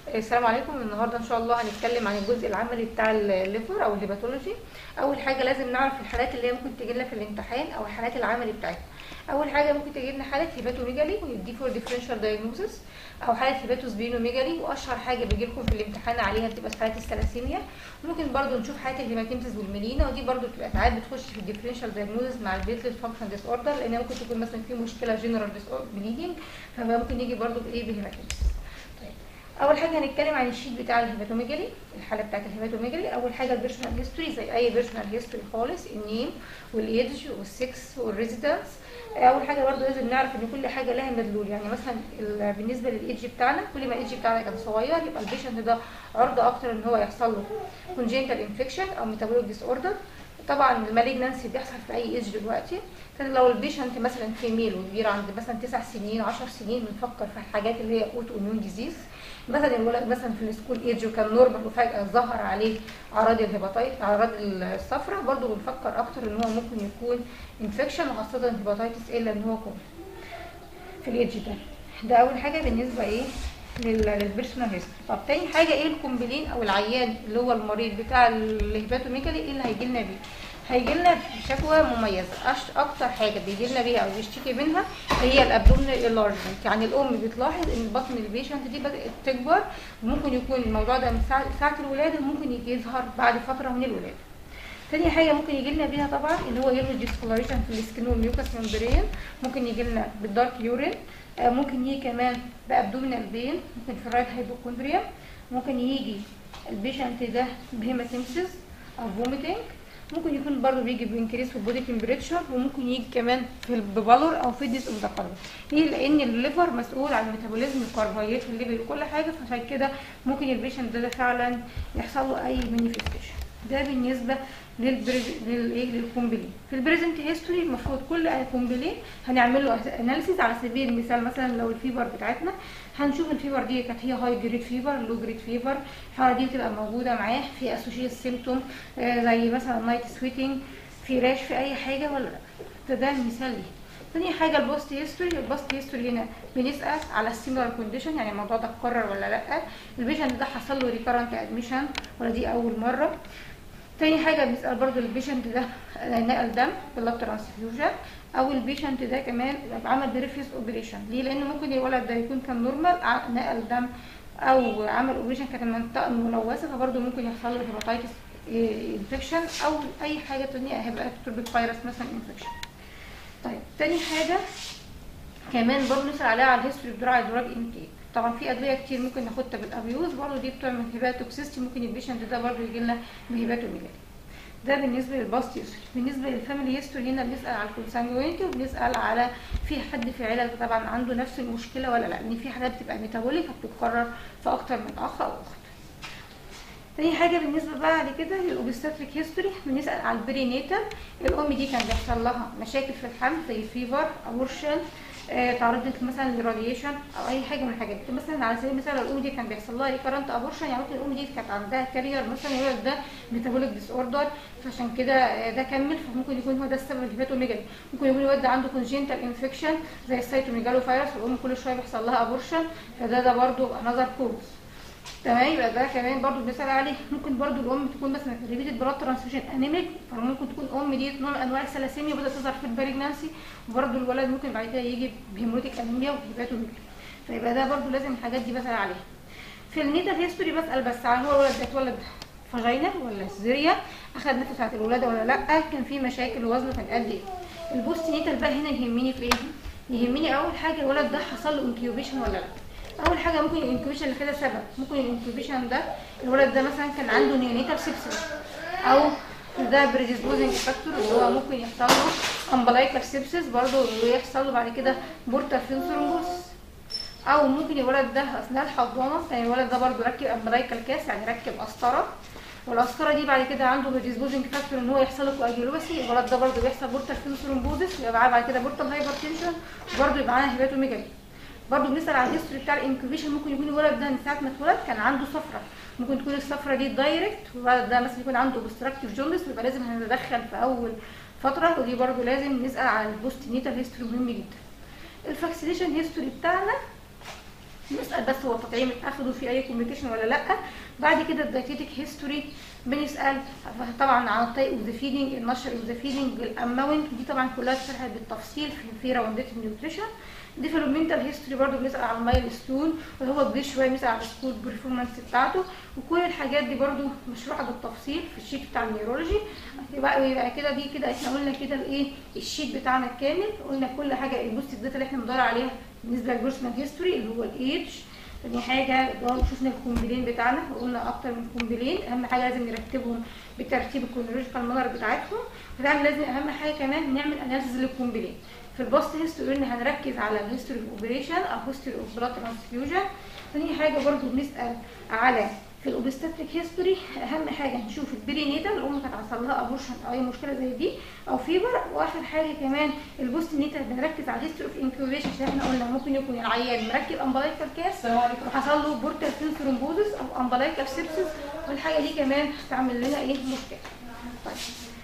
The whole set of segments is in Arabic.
السلام عليكم. النهارده ان شاء الله هنتكلم عن الجزء العملي بتاع الليفر او الهيباتولوجي. اول حاجه لازم نعرف الحالات اللي هي ممكن تجي لنا في الامتحان او الحالات العملي بتاعتها. اول حاجه ممكن تجي لنا حاله هيباتوميجالي ودي فور ديفرنشال دايجنوستس، او حاله هيباتوسبينوميجالي، واشهر حاجه بيجي لكم في الامتحان عليها بتبقى حالات الثلاسيميا. ممكن برده نشوف حاله الهيماتيمسيس والميلينا، ودي برده بتبقى ساعات بتخش في الديفرنشال دايجنوستس مع البيتلت فانكشن ديس اوردر، لان ممكن تكون مثلا في مشكله جنرال ديس بليدنج، فممكن يجي برده بايه بهيماتيمسيس. اول حاجه هنتكلم عن الشيت بتاع الهيباتوميجالي، الحاله بتاعه الهيباتوميجالي. اول حاجه البيرسونال هيستوري، زي اي بيرسونال هيستوري خالص، النيم والايدج والسكس والريزيدنس. اول حاجه برده لازم نعرف ان كل حاجه لها مدلول، يعني مثلا بالنسبه للايدج بتاعنا، كل ما الايدج بتاعنا كان صغير يبقى البيشنت ده عرضه اكتر ان هو يحصل له كونجنتال انفكشن او ميتابوليك ديس اوردر. طبعا المالجنانسي بيحصل في اي ايدج دلوقتي. لو البيشنت مثلا فيميل وكبير عند مثلا 9 سنين 10 سنين، بنفكر في الحاجات اللي هي اوتو اميون ديزيز. مثلا الولد مثلا في السكول ايدج وكان نورمال وفجاه ظهر عليه اعراض الهيباتايت، اعراض الصفرة، برضو بنفكر اكتر ان هو ممكن يكون انفكشن، وخاصه هيباتايتس الا ان هو كوم في الايدج ده اول حاجه بالنسبه ايه للبيرسونال هيستوري. طب تاني حاجه ايه الكومبلين او العيان اللي هو المريض بتاع الهيباتوميجالي، ايه اللي هيجي لنا بيه؟ هيجي لنا بشكوى مميزه. اكتر حاجه بيجي لنا بيها او بيشتكي منها هي الابدومينال انلارجمنت، يعني الام بتلاحظ ان بطن البيشنت دي بدات تكبر، وممكن يكون الموضوع ده من ساعه الولاده، وممكن يجي يظهر بعد فتره من الولاده. تاني حاجه ممكن يجي لنا بيها طبعا اللي هو يلو ديسكولاريشن في السكين والميوكس ممبرين، ممكن يجي لنا بالدارك يورين، ممكن يجي كمان بابدومينال بين، ممكن في الرايت هايبوكوندريا، ممكن يجي البيشنت ده بهيماتيمسيس او فوميتنج، ممكن يكون برضه بيجي بانكريس في البودي تمبريتشر، وممكن يجي كمان في البالور او فيديس اوف ذا قلب. ليه؟ لان الليفر مسؤول عن ميتابوليزم الكربوهيدرات في الليفر وكل حاجه، فعشان كده ممكن البيشنت ده فعلا يحصل له اي مانيفستيشن. ده بالنسبه للكومبلين. في البريزنت هيستوري المفروض كل كومبلين هنعمل له اناليسيز. على سبيل المثال مثلا لو الفيبر بتاعتنا هنشوف الفيبر دي كانت هي هاي جريد فيبر، لو جريد فيبر، الحاله دي بتبقى موجوده معاه في اسوشيت سيمتوم زي مثلا نايت سويتنج، في راش، في اي حاجه ولا لا. ده مثال ليه. تاني حاجه البوست هيستوري. البوست هيستوري هنا بنسال على السيميلار كونديشن، يعني الموضوع ده اتكرر ولا لا، البيشنت ده حصل له ريكارنت ادميشن ولا دي اول مره. تاني حاجه بنسال برضو البيشنت ده نقل دم بلاد ترانسفيوجن، او البيشنت ده كمان عمل بريفيس اوبريشن. ليه؟ لان ممكن الولد ده يكون كان نورمال نقل دم او عمل اوبريشن كانت المنطقه ملوثه، فبرضو ممكن يحصل له هيباتايتس انفكشن او اي حاجه ثانيه، هيبقى تروبيك فيروس مثلا انفكشن. طيب تاني حاجه كمان برضو نسال عليها على الهيستوري بتاع الدراج انتيك. طبعا في ادويه كتير ممكن ناخدها بالابيوز، برضو دي بتعمل هيباتوكسيستي، ممكن البيشنت ده برضو يجي لنا بهيباتوميجالي. ده بالنسبه للباست هيستوري. بالنسبه للفاميلي هيستوري هنا بنسال على الكونسانجوينتي، وبنسال على في حد في العيله طبعا عنده نفس المشكله ولا لا، لان في حالات بتبقى ميتابوليك فبتتكرر في اكتر من اخ او اخت. تاني حاجه بالنسبه بقى بعد كده للاوبستاتريك هيستوري، بنسال على البرينيتال. الام دي كان بيحصل لها مشاكل في الحمل زي فيفر، ابورشن، تعرضت مثلا لراديشن او اي حاجه من الحاجات دي. مثلا على سبيل المثال الام دي كان بيحصل لها ريكارنت ابورشن، يعني ممكن الام دي كانت عندها كارير مثلا الولد ده ميتابوليك ديس اوردر، فعشان كده ده كمل، فممكن يكون هو ده السبب الهيباتوميجالي. ممكن يكون الولد ده عنده كونجنتال انفكشن زي السيتوميجالو فيروس، والام كل شويه بيحصل لها ابورشن، فده برضو انذر كوز. تمام، يبقى ده كمان برضو بنسال عليه. ممكن برضو الام تكون مثلا ريبيتد بلاد ترانسفيوجن انيميك، فممكن تكون الام دي نوع من انواع الثلاسيميا بدات تظهر في البريجنانسي، وبرضو الولد ممكن بعد كده يجي بهيموريتيك انيميا وهيباتوميجالي، فيبقى ده برضو لازم الحاجات دي بسال عليها. في النيتال هيستوري بسال بس عن هو الولد ده اتولد فاجينال ولا سيزيريان، اخذ نفس ساعه الولاده ولا لا، كان في مشاكل ووزنه كان قد ايه. البوست نيتال بقى هنا يهمني في ايه؟ يهمني اول حاجه الولد ده حصل له انكيوبيشن ولا لا. اول حاجه ممكن الانكيوبيشن لكذا سبب، ممكن الانكيوبيشن ده الولد ده مثلا كان عنده نيونيتال سيبسيس، او ده بريديسبوزنج فاكتور اللي هو ممكن يحصل له امبلايكال سيبسيس برضه، ويحصل له بعد كده بورتال فين ثرومبوسيس، او ممكن الولد ده اثناء الحضانه يعني الولد ده برضه ركب امبلايكال كاس، يعني ركب قسطره، والقسطره دي بعد كده عنده بريديسبوزنج فاكتور ان هو يحصل له كواجيولوباسي، الولد ده برضه بيحصل بورتال فين ثرومبوسيس، ويبقى معاه بعد كده بورتال هايبرتنشن، وبرضه يبقى معاه هيباتوميجالي. برضه بنسال على الهيستوري بتاع الانكوبيشن، ممكن يكون الولد ده من ساعه ما اتولد كان عنده صفرة، ممكن تكون الصفرة دي دايركت، والولد ده مثلا يكون عنده اوبستراكتيف جوندس، ويبقى لازم هنتدخل في اول فتره، ودي برضه لازم نسال على البوست نيتال هيستوري، مهم جدا. الفاكسينيشن هيستوري بتاعنا بنسال بس هو التطعيم اتاخده في اي كومبليكيشن ولا لا. بعد كده الدايتيتك هيستوري، بنسال طبعا عن التايب اوف ذا فيدنج، النشر اوف ذا فيدنج، الاماونت، دي طبعا كلها اتشرحت بالتفصيل في راوندات النيوتريشن. ديفلوبمنتال هيستوري برضه بنسال على المايل ستون، واللي هو كبير شويه بنسال على السكول برفورمانس بتاعته، وكل الحاجات دي برضه مشروحه بالتفصيل في الشيت بتاع النيورولوجي. يبقى كده دي كده احنا قلنا كده الايه الشيت بتاعنا الكامل، قلنا كل حاجه البوست الداتا اللي احنا بندور عليها بالنسبه للبيرسونال هيستوري اللي هو الايدج. تاني حاجه شفنا الكومبلين بتاعنا وقلنا اكتر من كومبلين، اهم حاجه لازم نرتبهم بالترتيب الكرونولوجيكال مانر بتاعتهم. طبعا لازم اهم حاجه كمان نعمل اناليسيز للكومبلين. في البوست هيستوري قلنا هنركز على الهيستوري اوف اوبريشن او هيستوري اوف بلاد ترانسفيوجن. تاني حاجه برضو بنسال على في الاوبستاتريك هيستوري اهم حاجه نشوف البرينيتال، الام كانت حصل لها ابورشن او اي مشكله زي دي او فيبر. واخر حاجه كمان البوست نيتال بنركز على الهيستوري اوف انكيوبيشن، عشان احنا قلنا ممكن يكون العيان مركب امبلايكال كاس وحصل له بورتال فين ثرومبوزس او امبلايكال سيبسس، والحاجه دي كمان هتعمل لنا ايه مشكله. طيب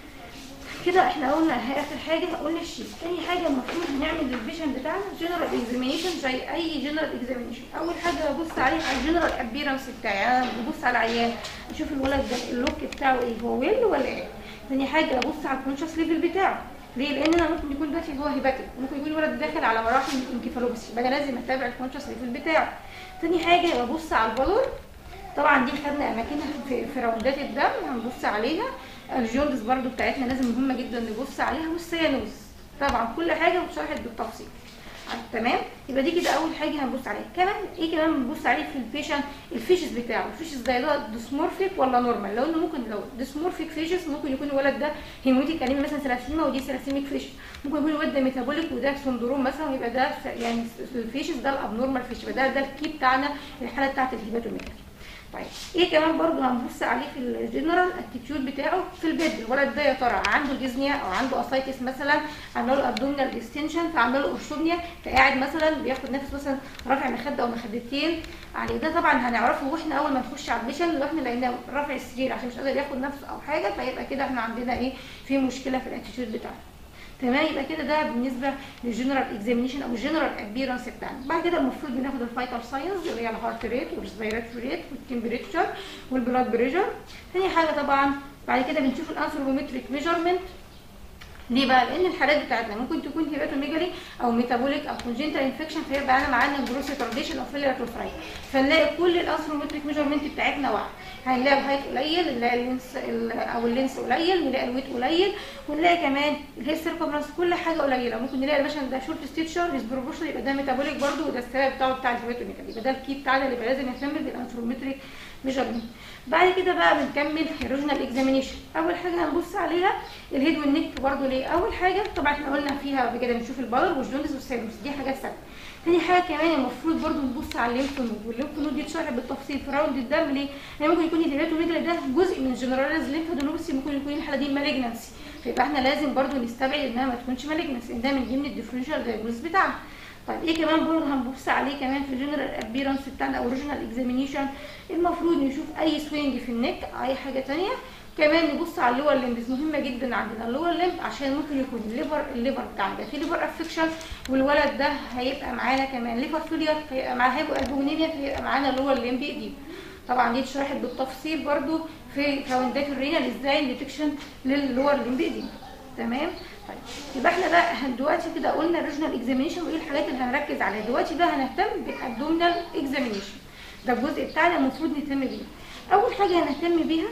كده احنا قلنا اخر حاجه قلنا الشيت. تاني حاجه المفروض هنعمل للبيشنت بتاعنا جنرال اكزامينيشن زي اي جنرال اكزامينيشن. اول حاجه ببص عليه على الجنرال ابيرنس بتاعي، انا ببص على العيان اشوف الولد ده اللوك بتاعه ايه، هو ويل ولا ايه. تاني حاجه ببص على الكونشس ليفل بتاعه، ليه؟ لان انا ممكن يكون دلوقتي هو هيباتيك، ممكن يكون الولد داخل على مراحل الانكفالوباثي، يبقى لازم اتابع الكونشس ليفل بتاعه. تاني حاجه ببص على البلور، طبعا دي خدنا اماكنها في راوندات الدم هنبص عليها. الجوندس برضو بتاعتنا لازم مهمه جدا نبص عليها، والسيانوس طبعا كل حاجه اتشرحت بالتفصيل. تمام، يبقى دي كده اول حاجه هنبص عليها. كمان ايه كمان بنبص عليه في البيشنت الفيشز بتاعه، الفيشز ده ديسمورفيك ولا نورمال. لو انه ممكن لو ديسمورفيك فيشز ممكن يكون الولد ده هيموتيك انيميا مثلا سلاسيما ودي سلاسيميك فيشز، ممكن يكون الولد ده ميتابوليك وده سندروم مثلا، يبقى ده يعني الفيشز ده الابنورمال فيش، يبقى ده الكي بتاعنا الحاله بتاعت الهيباتوميجالي. طيب ايه كمان برضو هنبص عليه في الجنرال اتيتيود بتاعه في البيد، الولد ده يا ترى عنده ديزنيا او عنده اسايتس مثلا، عملنا له ابدومينال ديستنشن فعملنا له اورثوبنيا، فقاعد مثلا بياخد نفس مثلا رافع مخده او مخدتين عليه، ده طبعا هنعرفه واحنا اول ما نخش على البيشن لو احنا لقيناه رافع السرير عشان مش قادر ياخد نفسه او حاجه، فيبقى كده احنا عندنا ايه في مشكله في الاتيتيود بتاعه. تمام، يبقى كده ده بالنسبه للجنرال اكزامينيشن او الجنرال ابيرنس بتاعنا. بعد كده المفروض بناخد الفايتال ساينس اللي هي الهارت ريت والريسبيراتوري ريت والتمبريتشر والبلاد بريشر. ثاني حاجه طبعا بعد كده بنشوف الانثروبومتريك ميجرمنت. ليه بقى؟ لان الحالات بتاعتنا ممكن تكون هيباتوميجالي او ميتابوليك او كونجنتال انفكشن، فيبقى انا معانا جروس ريتارديشن او فيلير تو ثرايف، فنلاقي كل الانثروبومتريك ميجرمنت بتاعتنا واحد، هنلاقي الهايت قليل، نلاقي اللينس او اللينس قليل، نلاقي الويت قليل، ونلاقي كمان الهيد سيركمفرنس كل حاجه قليله. ممكن نلاقي مثلا ده شورت ستيتشر ديسبروبورشنال، يبقى ده ميتابوليك برده وده السبب بتاع الهيباتوميجالي، يبقى ده الكي بتاعنا اللي يبقى لازم نهتم بالانثروبومتريك ميجرمنت. بعد كده بقى بنكمل الريجنال اكزامينيشن. اول حاجه هنبص عليها الهيد والنك برده. ليه؟ اول حاجه طبعا احنا قلنا فيها قبل كده بنشوف البلر والجوندس والسيروس، دي حاجات ثابته. تاني حاجه كمان المفروض برده نبص على الليمف نود، والليمف نود دي اتشرحت بالتفصيل في راوند الدم. ليه؟ يعني ممكن يكون الهيباتوميجالي ده جزء من جنرالايز ليمفادينوباثي، ممكن يكون الحاله دي مالجنسي، فيبقى احنا لازم برده نستبعد انها ما تكونش مالجنسي، ده من ضمن الديفرنشال دايجنوز بتاعنا. طيب ايه كمان برضه هنبص عليه كمان في الجنرال ابيرنس بتاعنا او اوريجينال اكزامينيشن؟ المفروض نشوف اي سوينج في النك، اي حاجه ثانيه. كمان نبص على اللور ليمبس، مهمه جدا عندنا اللور ليمب عشان ممكن يكون الليفر بتاعنا ده في ليفر افكشن، والولد ده هيبقى معانا كمان ليفر فيلير، هيبقى معاه هيبقى البونيميا، فيبقى معانا اللور ليمب دي. طبعا دي اتشرحت بالتفصيل برضه في راوندات الرينال ازاي الديتكشن للور ليمب دي. تمام. طيب يبقى احنا بقى دلوقتي كده قلنا الريجنال اكزامينيشن وايه الحاجات اللي هنركز عليها. دلوقتي بقى هنهتم بالابدومينال اكزامينيشن، ده الجزء بتاعنا المفروض نهتم بيه. اول حاجه هنهتم بيها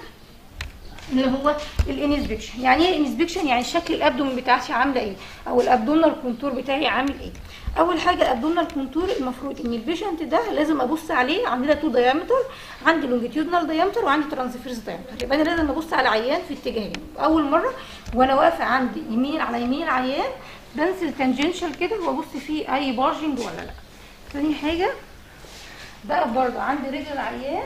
اللي هو الانسبكشن. يعني ايه الانسبكشن؟ يعني شكل الابدومين بتاعتي عامله ايه، او الابدومينال كونتور بتاعي عامل ايه. اول حاجه الابدومينال كونتور المفروض ان البيشنت ده لازم ابص عليه، عندنا تو دايمتر، عندي لونجيتيودنال دايمتر وعندي ترانسفيرس دايمتر، يبقى انا لازم ابص على العيان في اتجاهين. اول مره وانا واقفه عندي يمين على يمين العيان بنزل تانجنشال كده وابص فيه اي بارجنج ولا لا. ثاني حاجه ده برضه عندي رجل العيان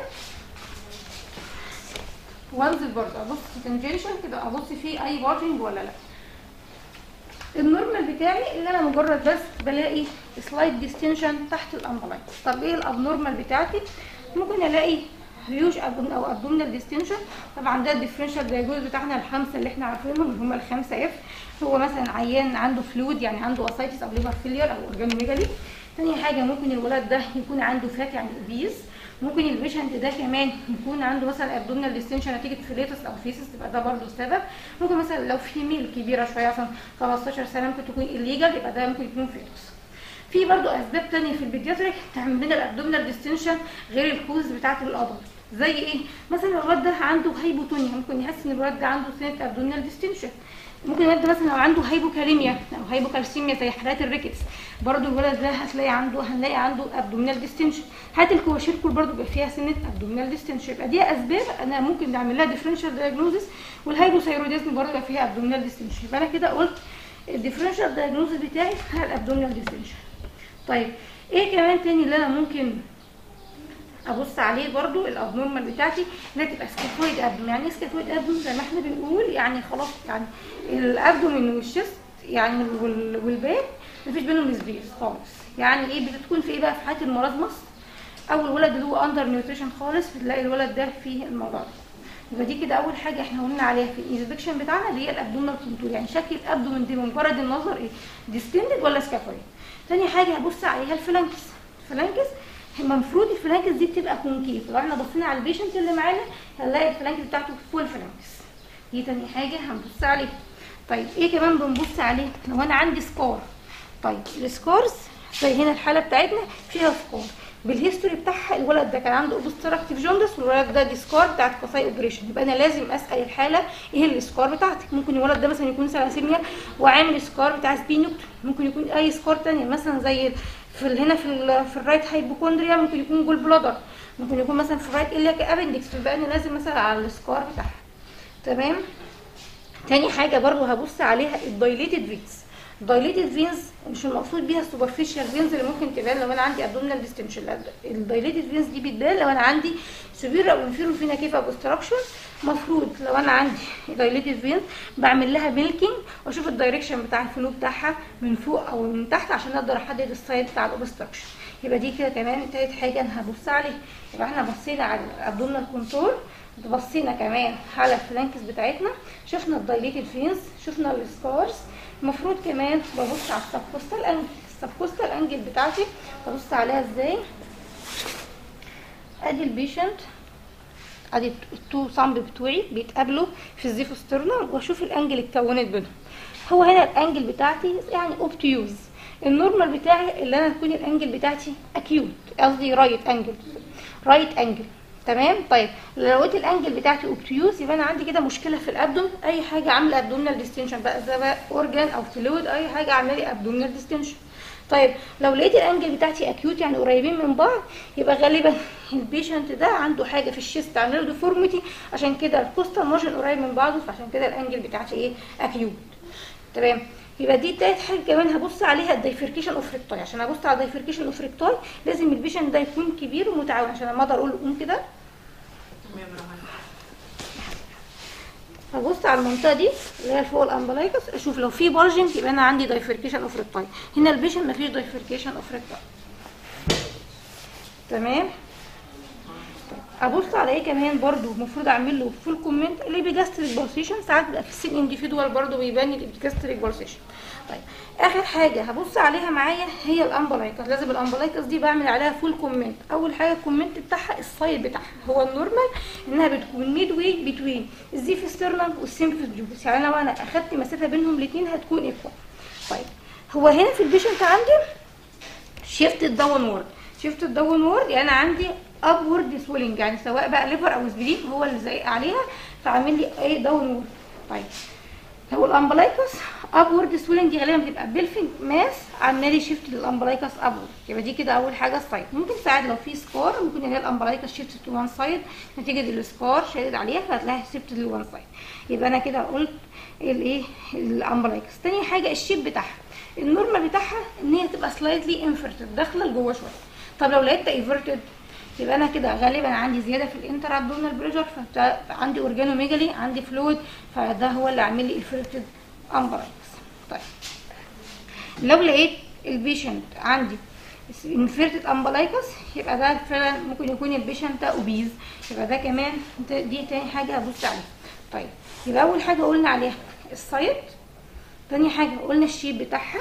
وانزل برضه ابص تانجنشال كده ابص فيه اي بارجنج ولا لا. النورمال بتاعي اللي انا مجرد بس بلاقي سلايد ديستنشن تحت الامبلاين. طب ايه الابنورمال بتاعتي؟ ممكن الاقي هيوج او ابدومينال ديستنشن، طبعا ده الديفرنشال دايجنوز بتاعنا الخمسه اللي احنا عارفينهم اللي هم الخمسه اف. هو مثلا عيان عنده فلويد يعني عنده اسايتس او ليفر فيلير او اورجانوميجالي. تاني حاجه ممكن الولد ده يكون عنده فات يعني اوبيز. ممكن البيشنت ده كمان يكون عنده مثلا ابدومينال ديستنشن نتيجه فيليتس او فيسس، تبقى ده برده سبب. ممكن مثلا لو فيميل كبيره شويه مثلا 15 سنه ممكن تكون الليجال، يبقى ده ممكن يكون فيتوس. في برده اسباب تانية في البيدياتريك تعمل لنا الابدومينال ديستنشن غير الكوز بتاعه الادلت. زي ايه؟ مثلا الولد ده عنده هايبوتونيا، ممكن يحس ان الولد ده عنده سنه ابدومينال ديستنشن. ممكن الولد ده مثلا لو عنده هايبوكاليميا او هايبوكالسيميا زي حالات الريكتس، برضو الولد ده هنلاقي عنده ابدومينال ديستنشن. حالات الكواشيركول برضو بيبقى فيها سنه ابدومينال ديستنشن. يبقى دي اسباب انا ممكن نعمل لها ديفرنشال دايجنوزس. والهايبوثايروديزم برضو بيبقى فيها ابدومينال ديستنشن. يبقى انا كده قلت الديفرنشال دايجنوزس بتاعي على الابدومينال ديستنشن. طيب ايه كمان تاني اللي انا ممكن ابص عليه؟ برضو الابنورمال بتاعتي اللي تبقى سكافويد ابدومين. يعني ايه سكافويد ابدومين؟ زي ما احنا بنقول يعني خلاص يعني الابدومين والشيست يعني والباك مفيش بينهم سبيس خالص. يعني ايه بتكون في ايه بقى؟ في حاله المرضمس او الولد اللي هو اندر نيوتريشن خالص، بتلاقي الولد ده فيه الموضوع ده. يبقى دي كده اول حاجه احنا قلنا عليها في الانسبكشن بتاعنا اللي هي الابدومينال كونتور، يعني شكل الابدومين دي بمجرد النظر ايه؟ ديستندد ولا سكافويد. تاني حاجه هبص عليها الفلانكس. الفلانكس المفروض الفلانكس دي بتبقى كونكيف. لو احنا بصينا على البيشنت اللي معانا هنلاقي الفلانكس بتاعته فول فلانكس. دي تاني حاجه هنبص عليها. طيب ايه كمان بنبص عليه؟ لو انا عندي سكار. طيب السكارز زي هنا الحاله بتاعتنا فيها سكار بالهيستوري بتاعها، الولد ده كان عنده اوبستراكتيف جوندس والولد ده دي سكار بتاعت كاساي اوبريشن. يبقى انا لازم اسال الحاله ايه السكار بتاعتك. ممكن الولد ده مثلا يكون سلاسيميا وعامل سكار بتاع سبينوكت، ممكن يكون اي سكار ثانيه مثلا زي هنا في الرايت هايبوكوندريا، ممكن يكون جول بلادر، ممكن يكون مثلا في الرايت إلياك ابندكس. يبقى انا لازم مثلا على السكار بتاعها. تمام. تاني حاجه برضو هبص عليها الدايليتد فينز. الدايليتد فينز مش المقصود بيها السوبرفيشال فينز اللي ممكن تبان لو انا عندي ابدومينال ديستنشن. الدايليتد فينز دي بتبان لو انا عندي سوبير او انفيرور فينا كيف اوبستراكشن. مفروض لو انا عندي دايليتد فينز بعمل لها ميلكينج واشوف الدايركشن بتاع الفلو بتاعها من فوق او من تحت عشان اقدر احدد السايد بتاع الاوبستراكشن. يبقى دي كده كمان تالت حاجه انا هبص عليها. يبقى احنا بصينا على الابدومينال كونتور، بصينا كمان على الفلانكس بتاعتنا، شفنا الدايليتد فينز، شفنا السكارز. المفروض كمان ببص على السبكوستال انجل. السبكوستال انجل بتاعتي ببص عليها ازاي؟ ادي البيشنت، ادي التو صامب بتوعي بيتقابلوا في الزيفوسترنم واشوف الانجل اتكونت بينهم. هو هنا الانجل بتاعتي يعني اوبتيوز. النورمال بتاعي اللي انا تكون الانجل بتاعتي اكيوت، قصدي رايت انجل. تمام. طيب لو لقيت الانجل بتاعتي اوبتيوز يبقى انا عندي كده مشكله في الابدوم. اي حاجه عامله ابدومينال ديستنشن بقى، زي بقى اورجان او فلويد، اي حاجه عامله لي ابدومينال ديستنشن. طيب لو لقيت الانجل بتاعتي اكيوت يعني قريبين من بعض، يبقى غالبا البيشنت ده عنده حاجه في الشيست عامله له ديفورميتي، عشان كده الكوستال مارجن قريب من بعضه، فعشان كده الانجل بتاعتي ايه؟ اكيوت. تمام. يبقى دي تالت حاجه كمان هبص عليها الدايفركيشن اوف ريكتاي. عشان ابص على الدايفركيشن اوف ريكتاي لازم البيشنت ده يكون كبير ومتعاون، عشان لما اقدر اقول له قوم كده هبص على المنطقه دي اللي هي فوق الامبلايكس، اشوف لو في بارجنت يبقى انا عندي دايفركيشن اوف ريكتاي. هنا البيشنت مفيش دايفركيشن اوف ريكتاي. تمام. ابص على ايه كمان برضو المفروض اعمل له فول كومنت الابيجاستريك بالسيشن. ساعات بيبقى في السين انديفيدوال برضو بيبان الابيجاستريك بالسيشن. طيب اخر حاجه هبص عليها معايا هي الامبلايكس. لازم الامبلايكس دي بعمل عليها فول كومنت. اول حاجه الكومنت بتاعها السايد بتاعها هو النورمال انها بتكون ميد واي بتوين الزيفسترنم والسيمفيس جوبس، يعني لو انا اخدت مسافه بينهم الاثنين هتكون ايكوال. طيب هو هنا في البيشنت عندي شيفت الداون وورد يعني انا عندي ابورد سويلنج، يعني سواء بقى ليفر او سبلين هو اللي زايق عليها فعامل لي ايه؟ داون وورد. طيب لو الامبلايكس ابورد سويلنج دي غالبا بتبقى بيلفنج ماس عامله لي شيفت للامبلايكس ابورد. يبقى دي كده اول حاجه السايد. ممكن ساعات لو في سكار ممكن الاقي الامبلايكس شيفت تو وان سايد نتيجه السكار شادد عليها فهتلاقيها شيفت لوان سايد. يبقى انا كده قلت الايه؟ الامبلايكس. تاني حاجه الشيب بتاعها النورمال بتاعها ان هي تبقى سلايدلي انفرتد داخله لجوه شويه. طب لو لقيتها ايفرتد يبقى انا كده غالبا عندي زياده في الانتر ابدومينال بريشر، فعندي اورجانوميجالي، عندي فلويد، فده هو اللي عامل لي الفيرتد امبلايكس. طيب لو لقيت البيشنت عندي انفيرتد امبلايكس يبقى ده فعلا ممكن يكون البيشنت ده اوبيز. يبقى ده كمان دي تاني حاجه هبص عليها. طيب يبقى اول حاجه قلنا عليها السايد، تاني حاجه قلنا الشيب بتاعها،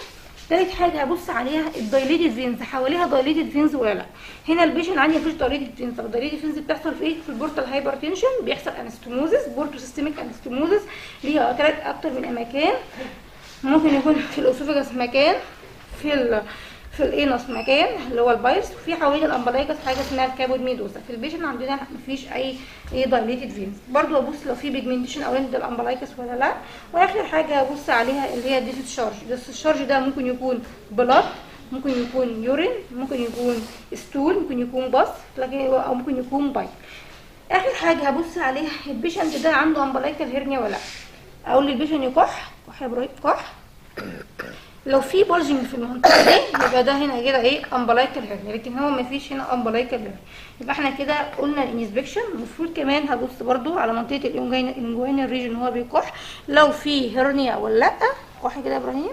تالت حاجه هبص عليها الدايليتد فينز، حواليها دايليتد فينز ولا لا. هنا البيشنت عندي مفيش دايليتد فينز. طب الدايليتد فينز بتحصل في ايه؟ في البورتال هايبرتنشن، بيحصل انستموزس، بورتو سيستميك انستموزس ليها اكتر من مكان. ممكن يكون في الاسوفاجس مكان، في الانس مكان اللي هو البايرس، وفي حوالين الامبلايكس حاجه اسمها الكابود ميدوسا. في البيشنت عندنا مفيش اي دايليتد فينز. برضو ابص لو في بيجمنتيشن اورينت الامبلايكس ولا لا. واخر حاجه ابص عليها اللي هي ديسشارج. الديسشارج ده ممكن يكون بلاد، ممكن يكون يورين، ممكن يكون ستول، ممكن يكون باص، لكن او ممكن يكون بايل. اخر حاجه هبص عليها البيشنت ده عنده امبلايكال هيرنيا ولا لا. اقول للبيشنت يكح، كح يا ابراهيم كح. لو في بولجنج في المنطقه دي يبقى ده هنا كده ايه؟ امبلايكال هيرنيا، لكن هو مفيش هنا امبلايكال هيرنيا. يبقى احنا كده قلنا الانسبكشن. المفروض كمان هبص برضو على منطقه الانجوينال ريجن هو بيكح، لو في هيرنيا ولا لا. كح كده يا ابراهيم،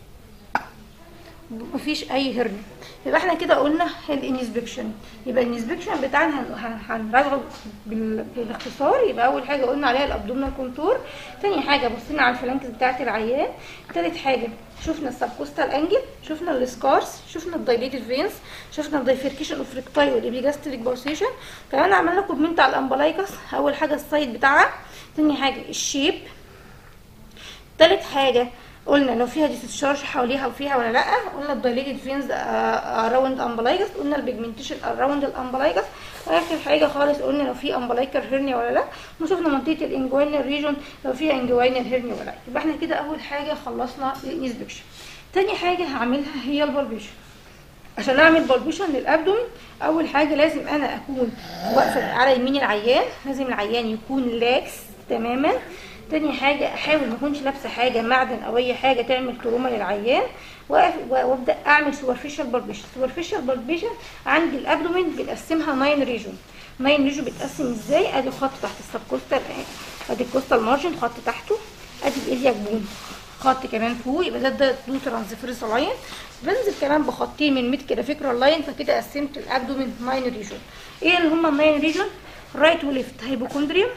مفيش اي هرنيا. يبقى احنا كده قلنا الانسبكشن. يبقى الانسبكشن بتاعنا هنراجعه بالاختصار. يبقى اول حاجه قلنا عليها الابدومينال كونتور، تاني حاجه بصينا على الفلانكس بتاعه العيان، تالت حاجه شفنا السبكوستال انجل، شفنا السكارس، شفنا الدايليتد فينز، شفنا الدايفيركيشن اوف ريكتاي والابيجاستريك بالسيشن. كمان عملنا كومنت على الامبلايكس، اول حاجه السايد بتاعها، تاني حاجه الشيب، تالت حاجه قلنا لو فيها ديسشارج حواليها وفيها ولا لا. قلنا الدايليتد فينز اراوند امبلايكس، قلنا البيجمنتيشن اراوند الامبلايكس. واخر حاجه خالص قلنا لو في امبلايكر هيرنيا ولا لا. وشفنا منطقه الانجوينال ريجون لو فيها انجوينال هيرنيا ولا لا. يبقى احنا كده اول حاجه خلصنا الانسبكشن. تاني حاجه هعملها هي البالبيشن. عشان اعمل بالبيشن للابدومين اول حاجه لازم انا اكون واقفه على يمين العيان، لازم العيان يكون لاكس تماما. تاني حاجه احاول ما اكونش لابسه حاجه معدن او اي حاجه تعمل تروما للعيان، وابدا اعمل سوبرفيشال بالبيشن. سوبرفيشال بالبيشن عندي الابدومين بنقسمها 9 ريجون. 9 ريجون بتقسم ازاي؟ ادي خط تحت السبكوستال، ادي الكوستال مارجن خط تحته، ادي الالياك بون خط كمان فوق، يبقى ده دو ترانسفيرس لاين. بنزل كمان بخطين من ميد كده فيكرال لاين. فكده قسمت الابدومين 9 ريجون. ايه اللي هم ال 9 ريجون؟ رايت وليفت هايبوكوندريوم،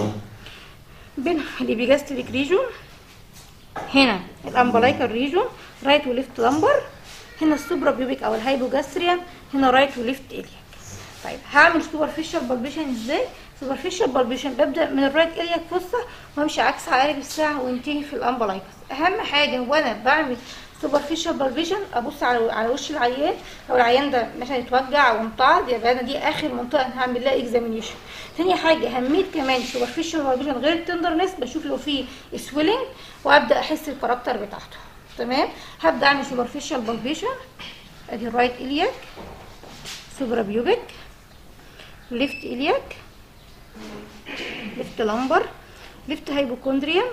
بين الابيجاستريك ريجون، هنا الامبلايكال ريجون رايت وليفت لامبر، هنا السوبرا بيوبيك او الهايبوجاستريان، هنا رايت وليفت الياك. طيب هعمل سوبرفيشال بالبيشن ازاي؟ سوبرفيشال بالبيشن ببدا من الرايت الياك فوسا وامشي عكس عقارب الساعه وانتهي في الامبلايكس. اهم حاجه وانا بعمل سوبرفيشال بالبيشن ابص على وش العيان. لو العيان ده مثلا اتوجع او امتعض يبقى انا دي اخر منطقه انا هعمل لها اكزامينيشن. تاني حاجه هميت كمان سوبرفيشال بالبيشن غير التندرنس، بشوف لو في سويلنج وابدا احس الكاركتر بتاعته. تمام، هبدا اعمل سوبرفيشال بالبيشن. ادي الرايت الياك، سوبرا بيوبيك، ليفت الياك، ليفت لامبر، ليفت هايبوكوندريوم،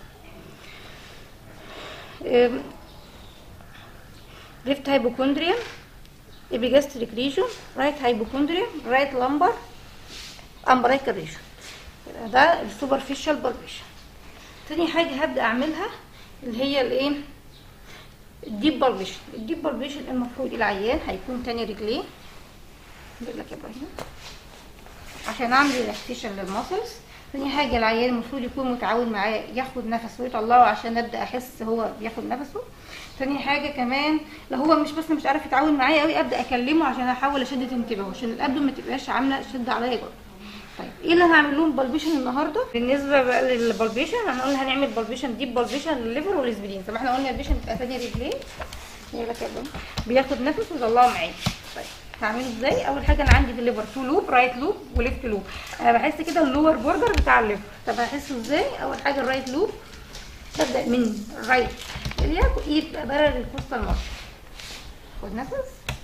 ليفت هايبوكوندريوم، ابيجاستريك ريجون، رايت هايبوكوندريوم، رايت لامبر، امبرايكال ريجون. يبقى ده السوبرفيشال بالبيشن. تاني حاجه هبدا اعملها اللي هي الايه؟ الديب بالبيشن. الديب بالبيشن المفروض العيان هيكون تاني رجليه، بقول لك يا ابراهيم، عشان اعمل ريلاكسيشن للماسلز. تاني حاجه العيان المفروض يكون متعود معاه ياخد نفسه ويطلعه عشان ابدا احس هو بياخد نفسه. تاني حاجه كمان لو هو مش عارف يتعود معايا قوي ابدا اكلمه عشان احاول اشد انتباهه عشان الابدن ما تبقاش عامله شد عليا برضه. طيب ايه اللي هنعمل لهم بالبيشن النهارده؟ بالنسبه بقى للبالبيشن احنا قلنا هنعمل بالبيشن ديب بالبيشن للليفر والاسبلين. زي ما احنا قلنا البيشن بتبقى تاني رجليه يلا كده بياخد نفسه ويطلعه معايا. طيب هعمله ازاي؟ اول حاجه انا عندي في الليفر تو لوب، رايت لوب وليفت لوب. انا بحس كده اللور بوردر بتاع الليفر. طب هحسه ازاي؟ اول حاجه الرايت لوب ببدا من الرايت الياك يبقى بارل الكوستال مارش. خد نفس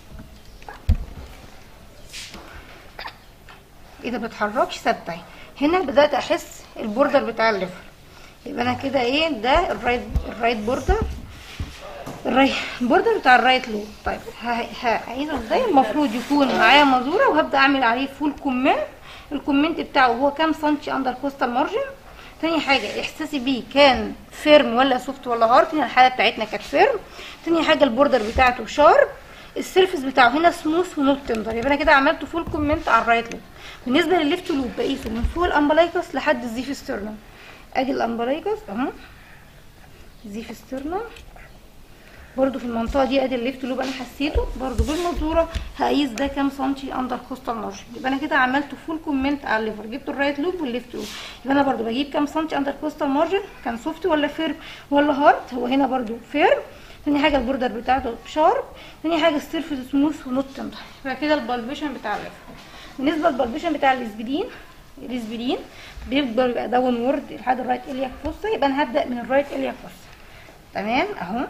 اذا بتحركش ثابته. هنا بدات احس البوردر بتاع الليفر. يبقى انا كده ايه؟ ده الرايت بوردر، البوردر بتاع الرايت لوب. طيب هعيده ازاي؟ المفروض يكون معايا مازوره وهبدا اعمل عليه فول كومنت. الكومنت بتاعه هو كام سنتي اندر كوستال مارجن. تاني حاجه احساسي بيه كان فيرم ولا سوفت ولا هارد. هنا الحاله بتاعتنا كانت فيرم. تاني حاجه البوردر بتاعته شارب، السيرفيس بتاعه هنا سموث ونوت تندر. يبقى انا كده عملت فول كومنت على الرايت لوب. بالنسبه للليفت لوب بقيسه من فوق الامبلايكس لحد الزيف ستيرنم. ادي الامبلايكس اهو، زيف ستيرنم برضو في المنطقه دي ادي الليفت لوب انا حسيته برضو بالمنظوره، هقيس ده كام سنتي اندر كوستال مارجن. يبقى انا كده عملت فول كومنت على الليفر، جبت الرايت لوب والليفت لوب. يبقى انا برضو بجيب كام سنتي اندر كوستال مارجن، كان سوفت ولا فيرم ولا هارد. هو هنا برضو فيرم. تاني حاجه البوردر بتاعته شارب. تاني حاجه السيرفيس سموث ونوت تندر. يبقى كده البالبيشن بتاع الليفر. بالنسبه للبالبيشن بتاع الاسبلين بيفضل يبقى داون وورد لحد الرايت الياك فوسا. يبقى انا هبدا من الرايت الياك فوسا. تمام اهو.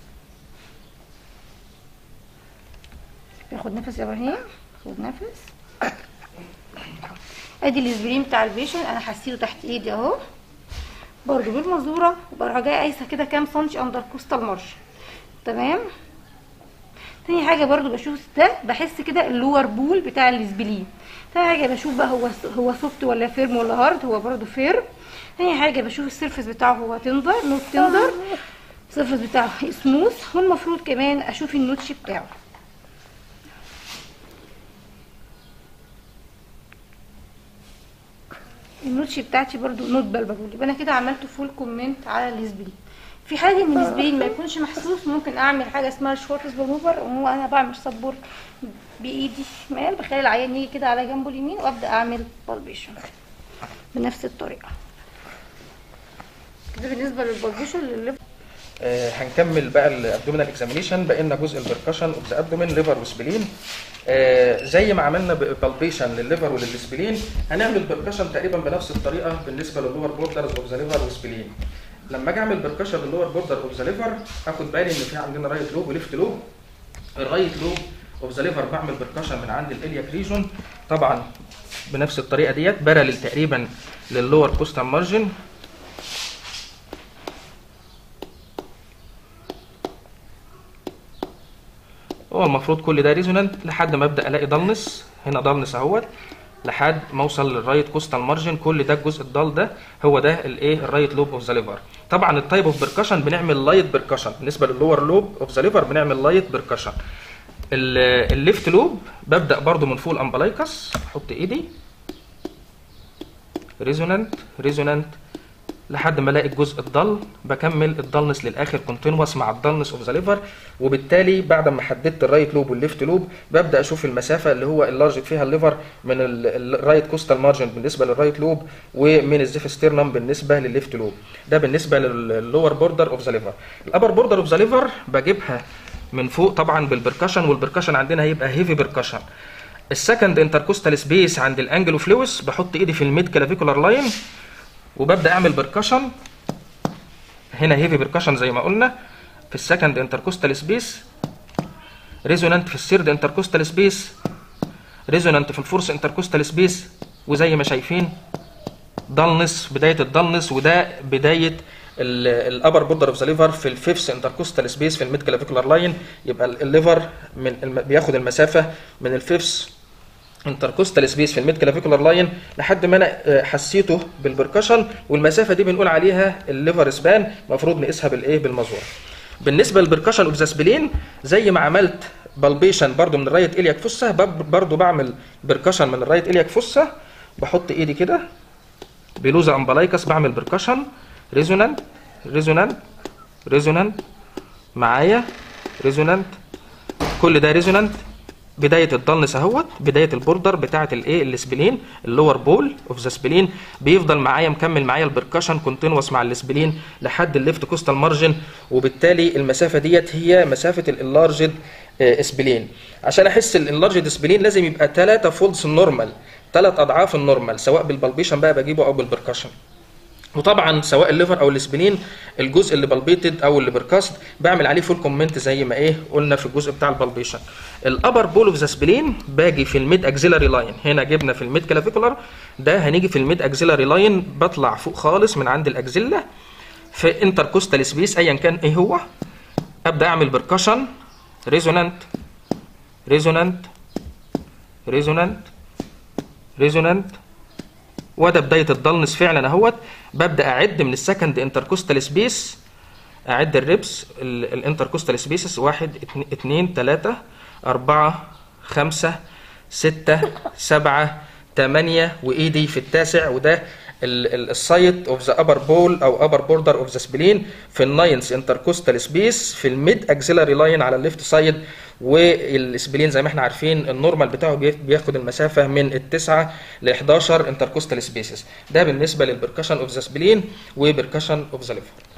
ياخد نفس يا ابراهيم، خد نفس. ادي الاسبرين بتاع البيشن انا حسيته تحت ايدي اهو برضو بالمزوره، وبروح جايه قايسه كده كام سنتي اندر كوستال مارجن. تمام. تاني حاجه برضو بشوف ده، بحس كده اللور بول بتاع الاسبلين. تاني حاجه بشوف بقى هو سوفت ولا فيرم ولا هارد. هو برضو فيرم. تاني حاجه بشوف السيرفيس بتاعه هو تندر نوت تندر، السيرفيس بتاعه سموث. والمفروض كمان اشوف النوتش بتاعه. النوتش بتاعتي برضو نوت بالبابول. يبقى انا كده عملت فول كومنت على الاسبلين. في حاجه ان الاسبلين ما يكونش محسوس، ممكن اعمل حاجه اسمها شورتس بالموفر، وهو انا بعمل سبورت بايدي الشمال، بخلي العيان يجي كده على جنبه اليمين وابدا اعمل بالبيشن بنفس الطريقه كده. بالنسبه للبالبيشن للليفر هنكمل بقى الابدومينال اكزامينيشن. بقى لنا جزء البركشن اوف ذا ابدومين ليفر وسبلين. زي ما عملنا بالبيشن للليفر وللسبلين هنعمل بركشن تقريبا بنفس الطريقه بالنسبه لللور بوردرز اوف ذا ليفر والسبلين. لما اجي اعمل بركشن لللور بوردر اوف ذا ليفر هاخد بالي ان في عندنا رايت لوب وليفت لوب. الرايت لوب اوف ذا ليفر بعمل بركشن من عند الالياك ريجون طبعا بنفس الطريقه ديت، بارلل تقريبا لللور كوستال مارجن. هو المفروض كل ده ريزونانت لحد ما ابدا الاقي ضلنس. هنا ضلنس اهوت لحد ما اوصل للرايت كوستال مارجن. كل ده الجزء الضال ده هو ده الايه الرايت لوب اوف ذا ليفر. طبعا التايب اوف بركشن بنعمل لايت بركشن. بالنسبه لللور لوب اوف ذا ليفر بنعمل لايت بركشن. الليفت لوب ببدا برضو من فوق الامبلايكس، احط ايدي ريزونانت ريزونانت لحد ما الاقي الجزء الضل، بكمل الضلنس للاخر كونتينوس مع الضلنس اوف ذا ليفر. وبالتالي بعد ما حددت الرايت لوب والليفت لوب ببدا اشوف المسافه اللي هو اللارج فيها الليفر من الرايت كوستال مارجن بالنسبه للرايت لوب، ومن الزيف ستيرنم بالنسبه للليفت لوب. ده بالنسبه لللور بوردر اوف ذا ليفر. الابر بوردر اوف ذا ليفر بجيبها من فوق طبعا بالبركشن، والبركشن عندنا هيبقى هيفي بركشن. السكند انتركوستال سبيس عند الانجل اوف لويس بحط ايدي في الميد كلافيكولار لاين وببدا اعمل بركشن. هنا هيفي بركشن زي ما قلنا في السكند انتركوستال سبيس، ريزونانت في الثيرد انتركوستال سبيس، ريزونانت في الفورث انتركوستال سبيس. وزي ما شايفين ضلنس، بدايه الضلنس، وده بدايه الابر بوردر اوف ذا ليفر في الفيفث انتركوستال سبيس في الميد كلافيكولار لاين. يبقى الليفر بياخد المسافه من الفيفث انتركوستال سبيس في الميد كلافيكولار لاين لحد ما انا حسيته بالبركشن، والمسافه دي بنقول عليها الليفر سبان، المفروض نقيسها بالايه بالمزور. بالنسبه للبركشن اوف ذا سبلين زي ما عملت بالبيشن برضو من الرايت الياك فوسا، برضو بعمل بركشن من الرايت الياك فوسا. بحط ايدي كده بلوزا امبلايكس، بعمل بركشن ريزونانت ريزونانت ريزونانت معايا ريزونانت. كل ده ريزونانت. بدايه الضلنس اهوت، بدايه البوردر بتاعه الايه السبلين، اللور بول اوف ذا سبلين بيفضل معايا مكمل معايا البركشن كونتينوس مع السبلين لحد الليفت كوستال مارجن. وبالتالي المسافه ديت هي مسافه اللارجد سبلين. عشان احس اللارجد سبلين لازم يبقى 3 فولدز النورمال، 3 اضعاف النورمال، سواء بالبالبيشن بقى بجيبه او بالبركشن. وطبعا سواء الليفر او السبلين الجزء اللي بالبيتد او اللي بركاست بعمل عليه فول كومنت زي ما ايه قلنا في الجزء بتاع البالبيشن. الابر بول اوف ذا سبلين باجي في الميد اكزيلاري لاين. هنا جبنا في الميد كلافيكولار، ده هنيجي في الميد اكزيلاري لاين، بطلع فوق خالص من عند الاكزيلا في انتركوستال سبيس ايا كان ايه هو. ابدا اعمل بركشن ريزونانت ريزونانت ريزونانت ريزونانت، وده بدايه الضلنس فعلا اهوت. ببدا اعد من السكند انتركوستال سبيس، اعد الريبس الانتركوستال سبيسز 1 2 3 4 5 6 7 8 وايدي في التاسع، وده السايت اوف ذا ابر بول او ابر بوردر اوف ذا سبلين في الناينث انتركوستال سبيس في الميد اكسيلاري لاين على الليفت سايد. والسبلين زي ما احنا عارفين النورمال بتاعه بياخد المسافه من التسعة ل 11 انتركوستال سبيسز. ده بالنسبه للبركشن اوف ذا سبلين وبركشن اوف ذا ليفر.